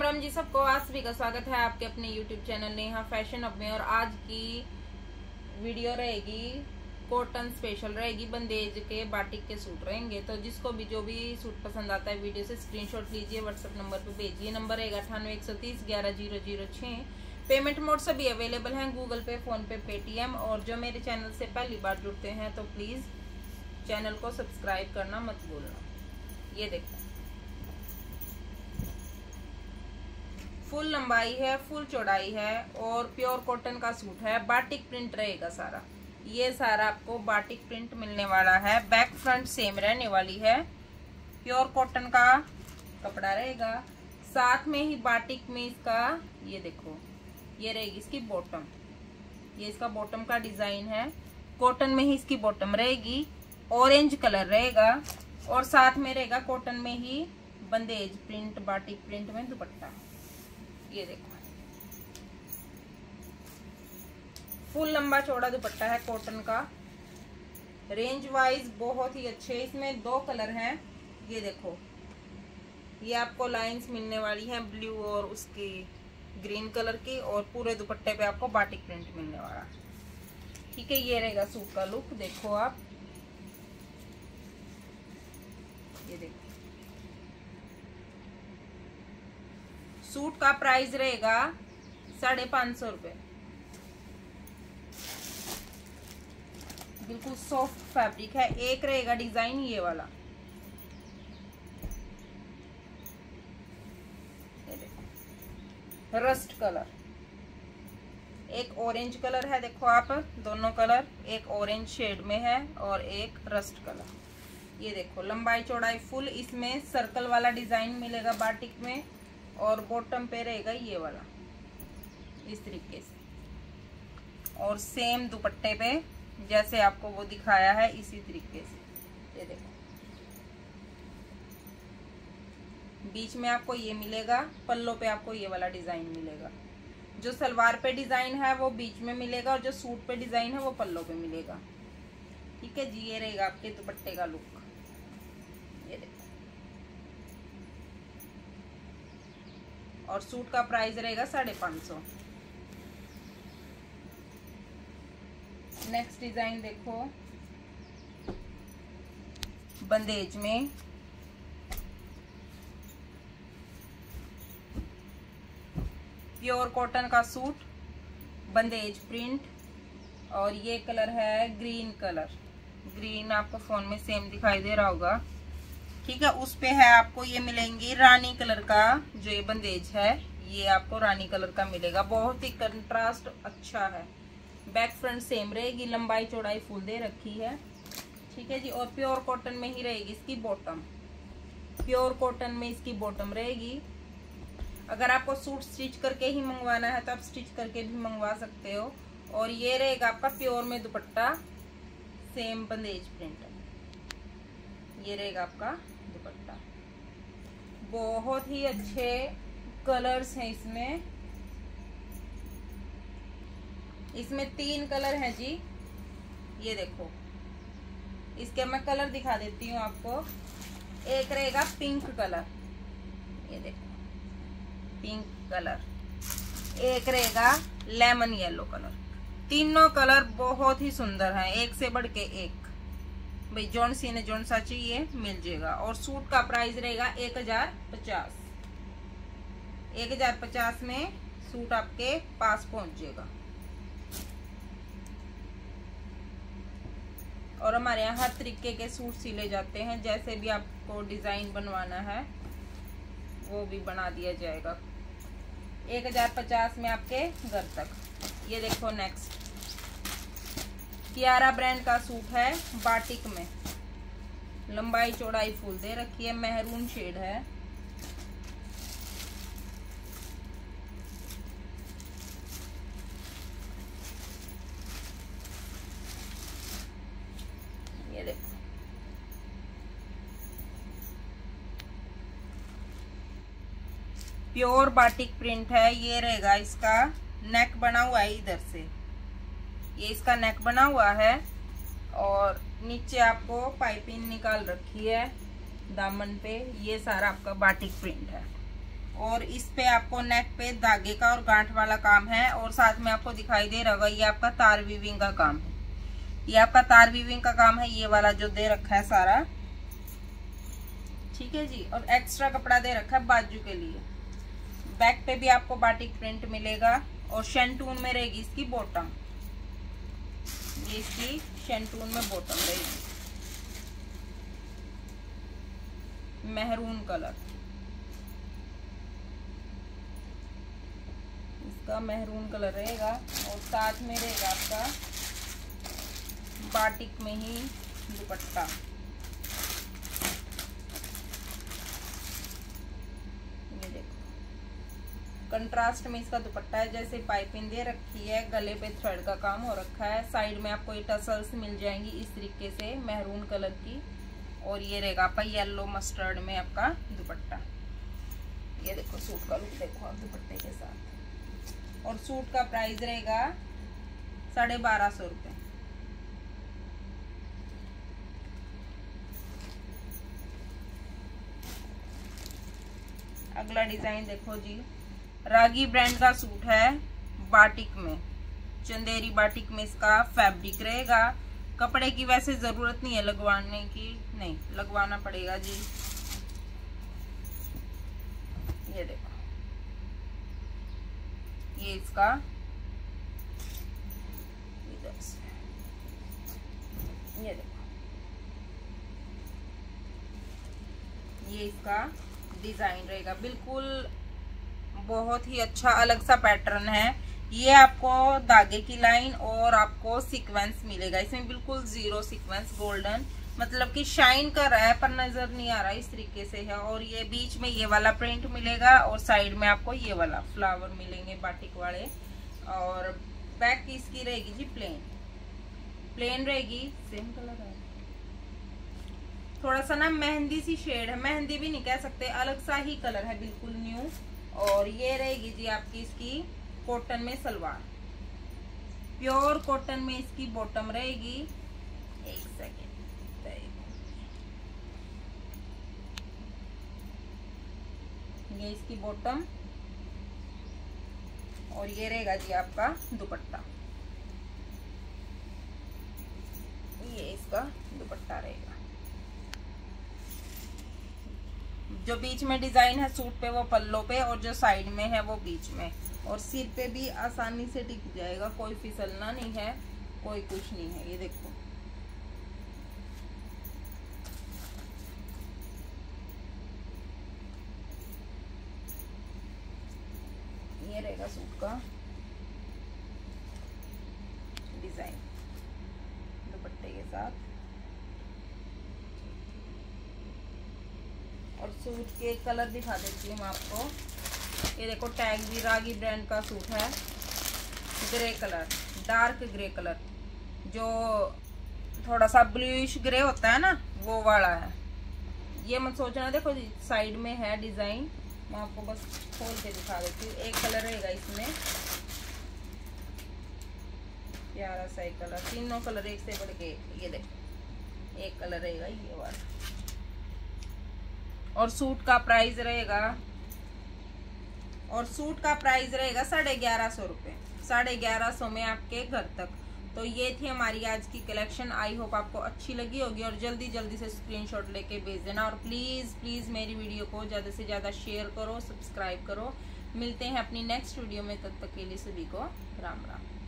राम जी सबको। आज सभी का स्वागत है आपके अपने YouTube चैनल नेहा फैशन अब में। और आज की वीडियो रहेगी कॉटन स्पेशल रहेगी, बंदेज के बाटिक के सूट रहेंगे। तो जिसको भी जो भी सूट पसंद आता है वीडियो से स्क्रीनशॉट लीजिए, व्हाट्सएप नंबर पे भेजिए। नंबर रहेगा 9813011006। पेमेंट मोड सभी अवेलेबल हैं, Google Pay, PhonePe, Paytm. और जो मेरे चैनल से पहली बार जुड़ते हैं तो प्लीज चैनल को सब्सक्राइब करना मत भूलना। ये देखो फुल लंबाई है, फुल चौड़ाई है और प्योर कॉटन का सूट है। बाटिक प्रिंट रहेगा सारा, ये सारा आपको बाटिक प्रिंट मिलने वाला है। बैक फ्रंट सेम रहने वाली है, प्योर कॉटन का कपड़ा रहेगा। साथ में ही बाटिक में इसका ये देखो, ये रहेगी इसकी बॉटम, ये इसका बॉटम का डिजाइन है। कॉटन में ही इसकी बॉटम रहेगी, ऑरेंज कलर रहेगा। और साथ में रहेगा कॉटन में ही बंदेज प्रिंट, बाटिक प्रिंट में दुपट्टा। ये देखो फुल लंबा चौड़ा दुपट्टा है कॉटन का। रेंज वाइज बहुत ही अच्छे, इसमें 2 कलर हैं। ये देखो, ये आपको लाइंस मिलने वाली हैं ब्लू और उसकी ग्रीन कलर की, और पूरे दुपट्टे पे आपको बाटिक प्रिंट मिलने वाला। ठीक है, ये रहेगा सूट का लुक। देखो आप, ये देखो सूट का प्राइस रहेगा 550 रुपए। बिल्कुल सॉफ्ट फैब्रिक है। एक रहेगा डिजाइन ये वाला, ये देखो रस्ट कलर, एक ऑरेंज कलर है। देखो आप, दोनों कलर एक ऑरेंज शेड में है और एक रस्ट कलर। ये देखो लंबाई चौड़ाई फुल, इसमें सर्कल वाला डिजाइन मिलेगा बाटिक में। और बॉटम पे रहेगा ये वाला इस तरीके से, और सेम दुपट्टे पे जैसे आपको वो दिखाया है इसी तरीके से। ये देखो बीच में आपको ये मिलेगा, पल्लो पे आपको ये वाला डिजाइन मिलेगा। जो सलवार पे डिजाइन है वो बीच में मिलेगा, और जो सूट पे डिजाइन है वो पल्लो पे मिलेगा। ठीक है जी, ये रहेगा आपके दुपट्टे का लुक। ये देखो, और सूट का प्राइस रहेगा 550। नेक्स्ट डिजाइन देखो, बंदेज में प्योर कॉटन का सूट, बंदेज प्रिंट। और ये कलर है ग्रीन कलर, ग्रीन आपको फोन में सेम दिखाई दे रहा होगा। ठीक है, उस पे है आपको ये मिलेंगी रानी कलर का। जो ये बंदेज है ये आपको रानी कलर का मिलेगा। बहुत ही कंट्रास्ट अच्छा है। बैक फ्रंट सेम रहेगी, लंबाई चौड़ाई फुल दे रखी है। ठीक है जी, और प्योर कॉटन में ही रहेगी इसकी बॉटम, प्योर कॉटन में इसकी बॉटम रहेगी। अगर आपको सूट स्टिच करके ही मंगवाना है तो आप स्टिच करके भी मंगवा सकते हो। और ये रहेगा आपका प्योर में दुपट्टा, सेम बंदेज प्रिंट। ये रहेगा आपका दुपट्टा। बहुत ही अच्छे कलर्स हैं इसमें। इसमें 3 कलर हैं जी। ये देखो, इसके मैं कलर दिखा देती हूँ आपको। एक रहेगा पिंक कलर, ये देखो पिंक कलर। एक रहेगा लेमन येलो कलर। तीनों कलर बहुत ही सुंदर हैं, एक से बढ़ के एक। भाई जौन सी ने जौन सा चाहिए मिल जाएगा। और सूट का प्राइस रहेगा 1050। 1050 में सूट आपके पास पहुंच जाएगा। और हमारे यहाँ हर तरीके के सूट सिले जाते हैं, जैसे भी आपको डिजाइन बनवाना है वो भी बना दिया जाएगा। 1050 में आपके घर तक। ये देखो नेक्स्ट कियारा ब्रांड का सूट है बाटिक में। लंबाई चौड़ाई फुल दे रखी है, मेहरून शेड है। ये देखो प्योर बाटिक प्रिंट है। ये रहेगा इसका नेक बना हुआ है इधर से, ये इसका नेक बना हुआ है। और नीचे आपको पाइपिंग निकाल रखी है दामन पे। ये सारा आपका बाटिक प्रिंट है। और इस पे आपको नेक पे धागे का और गांठ वाला काम है, और साथ में आपको दिखाई दे रहा होगा ये आपका तार वीविंग का काम है। ये आपका तार वीविंग का काम है, ये वाला जो दे रखा है सारा, ठीक है जी। और एक्स्ट्रा कपड़ा दे रखा है बाजू के लिए। बैक पे भी आपको बाटिक प्रिंट मिलेगा, और शेंटून में रहेगी इसकी बॉटम। ये इसकी शेंटून में बॉटम रहेगी, मेहरून कलर, इसका मेहरून कलर रहेगा। और साथ में रहेगा आपका बाटिक में ही दुपट्टा। ये देखो कंट्रास्ट में इसका दुपट्टा है, जैसे पाइपिंग दे रखी है, गले पे थ्रेड का काम हो रखा है। साइड में आपको ये टसल्स मिल जाएंगी इस तरीके से मेहरून कलर की। और ये रहेगा आपका येलो मस्टर्ड में आपका दुपट्टा। ये देखो सूट का लुक देखो आप दुपट्टे के साथ। और सूट का प्राइस रहेगा 1250 रुपये। अगला डिजाइन देखो जी, रागी ब्रांड का सूट है, बाटिक में, चंदेरी बाटिक में इसका फैब्रिक रहेगा। कपड़े की वैसे जरूरत नहीं है लगवाने की, नहीं लगवाना पड़ेगा जी। ये देखो ये इसका इधर से, ये देखो ये इसका डिजाइन रहेगा, बिल्कुल बहुत ही अच्छा अलग सा पैटर्न है। ये आपको धागे की लाइन और आपको सीक्वेंस मिलेगा इसमें, बिल्कुल जीरो सीक्वेंस, गोल्डन, मतलब कि शाइन कर रहा है पर नजर नहीं आ रहा, इस तरीके से है। और ये बीच में ये वाला प्रिंट मिलेगा, और साइड में आपको ये वाला फ्लावर मिलेंगे बाटिक वाले। और बैक की इसकी रहेगी जी प्लेन, प्लेन रहेगी, सेम कलर है, थोड़ा सा ना मेहंदी सी शेड है, मेहंदी भी नहीं कह सकते, अलग सा ही कलर है, बिल्कुल न्यू। और ये रहेगी जी आपकी इसकी कॉटन में सलवार, प्योर कॉटन में इसकी बॉटम रहेगी। एक सेकेंड, ये इसकी बॉटम, और ये रहेगा जी आपका दुपट्टा, ये इसका दुपट्टा रहेगा। जो बीच में डिजाइन है सूट पे वो पल्लो पे, और जो साइड में है वो बीच में, और सिर पे भी आसानी से टिक जाएगा, कोई फिसलना नहीं है, कोई कुछ नहीं है। ये देखो ये रहेगा सूट का डिजाइन दुपट्टे के साथ। और सूट के कलर दिखा देती हूँ मैं आपको। ये देखो टैग भी रागी ब्रांड का सूट है, grey colour, dark grey colour, जो थोड़ा सा ब्लूइश ग्रे होता है ना वो वाला है। ये मत सोचना, देखो जी साइड में है डिजाइन, मैं आपको बस खोल के दिखा देती हूँ। एक कलर रहेगा इसमें, प्यारा सा एक कलर, तीनों कलर एक से बढ़ के, ये देखो एक कलर रहेगा ये वाला। और सूट का प्राइस रहेगा, और सूट का प्राइस रहेगा 1150 रुपये, 1150 में आपके घर तक। तो ये थी हमारी आज की कलेक्शन, आई होप आपको अच्छी लगी होगी, और जल्दी जल्दी से स्क्रीनशॉट लेके भेज देना। और प्लीज़ प्लीज़ मेरी वीडियो को ज़्यादा से ज़्यादा शेयर करो, सब्सक्राइब करो। मिलते हैं अपनी नेक्स्ट वीडियो में, तब तक के लिए सभी को राम राम।